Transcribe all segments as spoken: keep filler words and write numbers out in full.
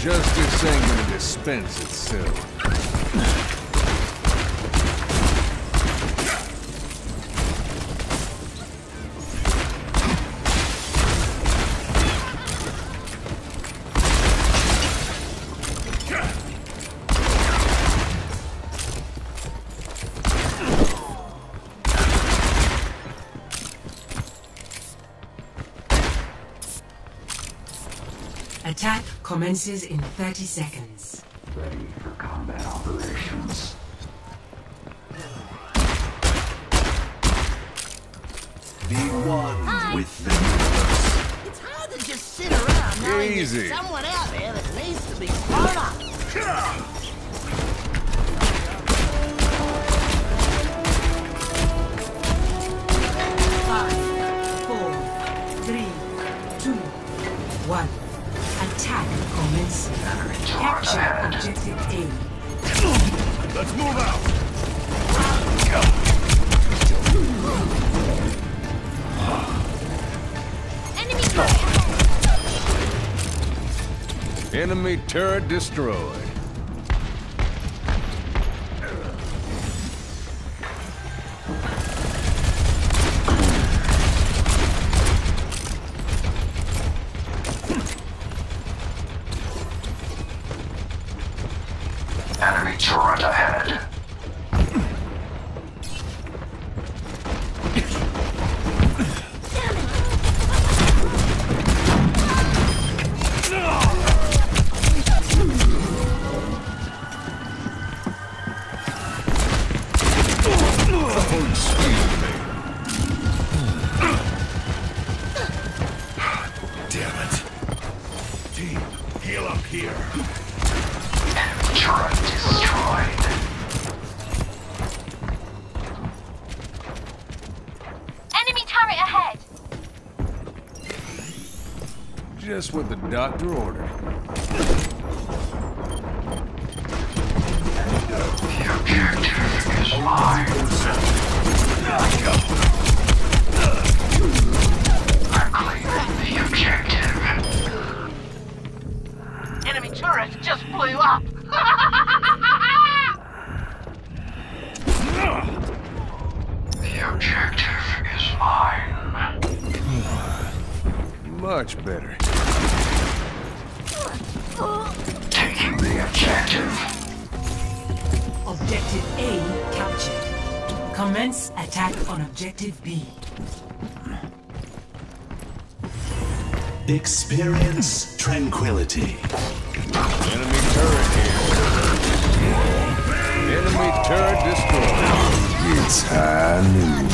Justice ain't gonna dispense itself. Attack commences in thirty seconds. Ready for combat operations. Be one Hi. with the universe. It's hard to just sit around knowing Easy. there's someone out there that needs to be blown up. Five, four, three, two, one. Attack commencing. Capture objective A. Let's move out! Enemy turret. Enemy turret destroyed. Enemy turret ahead. Oh, excuse me. Damn it. Team, heal up here. Enemy turret destroyed. Enemy turret ahead. Just what the doctor ordered. The objective is mine. I'm claiming the objective. Enemy turret just blew up. The objective is mine. Much better. Taking the objective. Objective A captured. Commence attack on objective B. Experience tranquility. Enemy turret here. Enemy turret destroyed. It's high noon.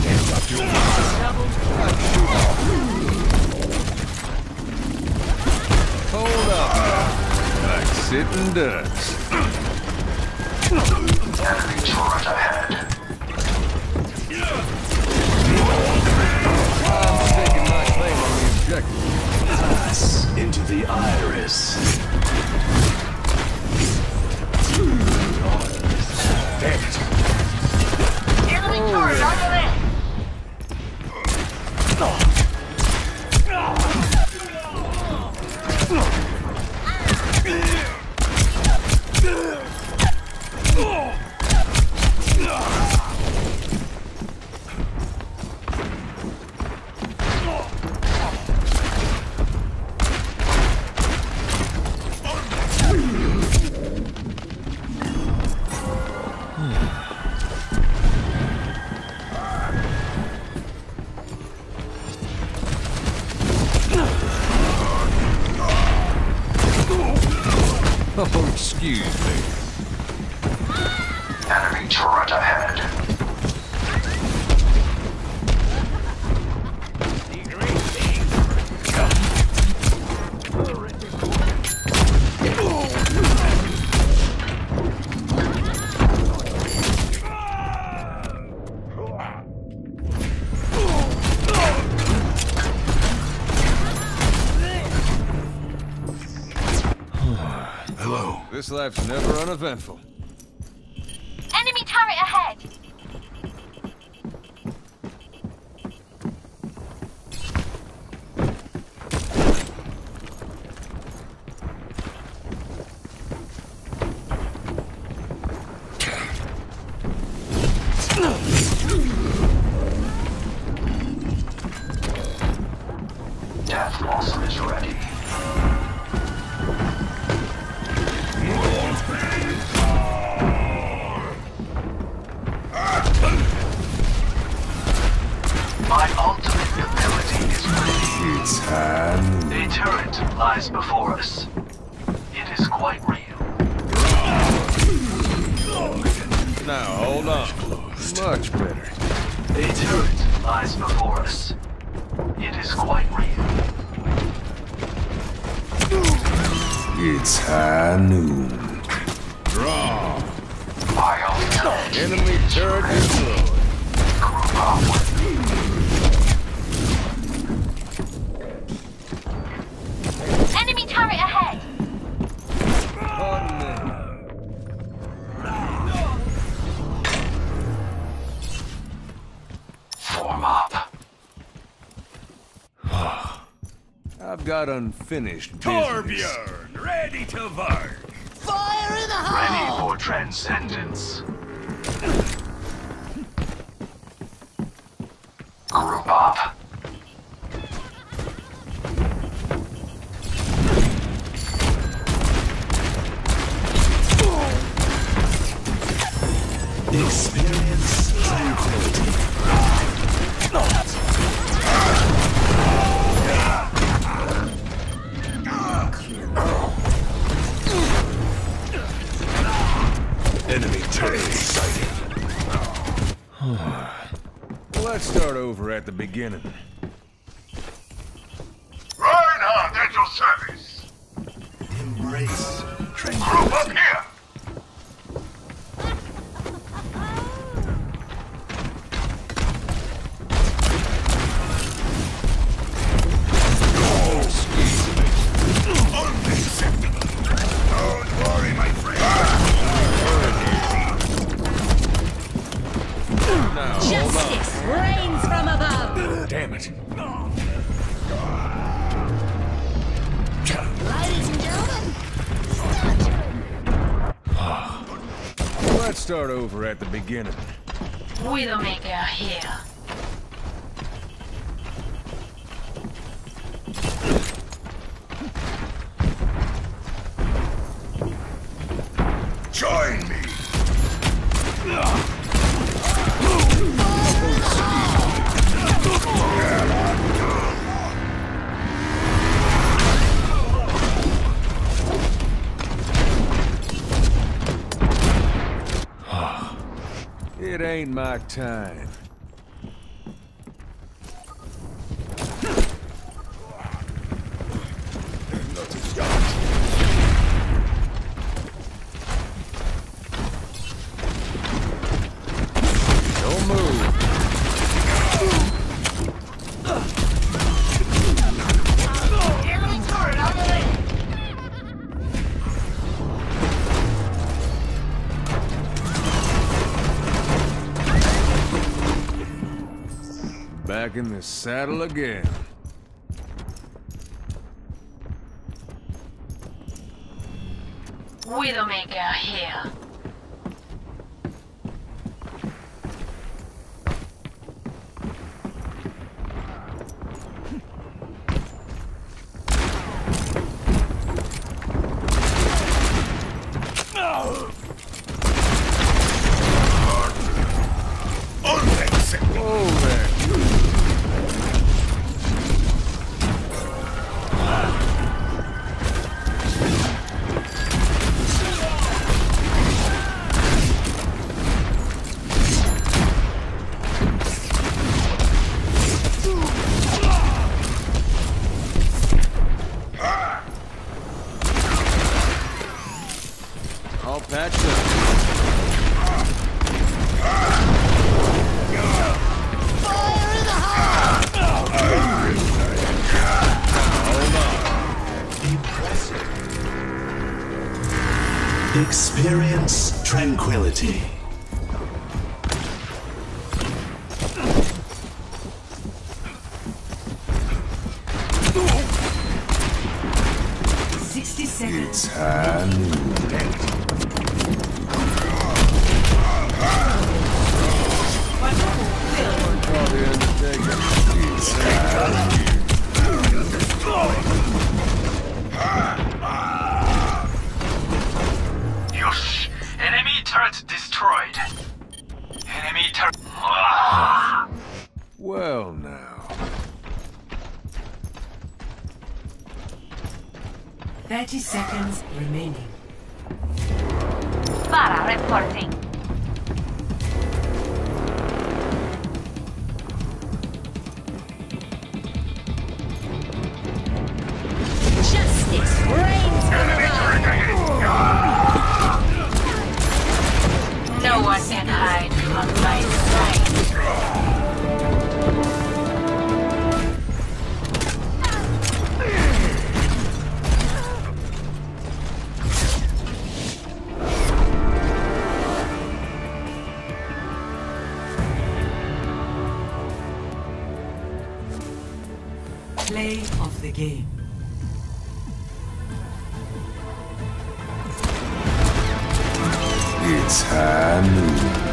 Hold up now. Like sitting ducks. Enemy turret ahead. I'm staking my claim on the objective. Pass into the iris. Damn it. Enemy turret over there. Oh, excuse me. Enemy turret ahead. Hello. This life's never uneventful. Enemy turret ahead. blossom is ready. My ultimate ability is ready. It's time. A turret lies before us. It is quite real. Now, hold on. Much better. A turret lies before us. It is quite real. It's high noon. Draw. My ultimate Enemy turret destroyed. group up. Enemy turret ahead! Form up. I've got unfinished business. Torbjorn, ready to work. Fire in the Ready hole! for transcendence. Group up. Experience tranquility. Enemy turret sighted. Let's start over at the beginning. Reinhardt at your service. Embrace Group tranquility. up here. Unacceptable. Don't worry, my friend. Now, hold on. Justice reigns from above! Damn it. Ladies and gentlemen, Let's start over at the beginning. Widowmaker here. Join me. It ain't my time. Don't move. enemy turret on the way! Back in the saddle again. Widowmaker here. Unacceptable. Oh, there. All patched up. Fire in the hole! Impressive. Experience tranquility. sixty seconds. It's high noon. Call the Undertaker. It's high noon. Well now. Thirty seconds remaining. Para reporting. Justice reigns from No one can hide from my sight. Play of the game. It's high noon.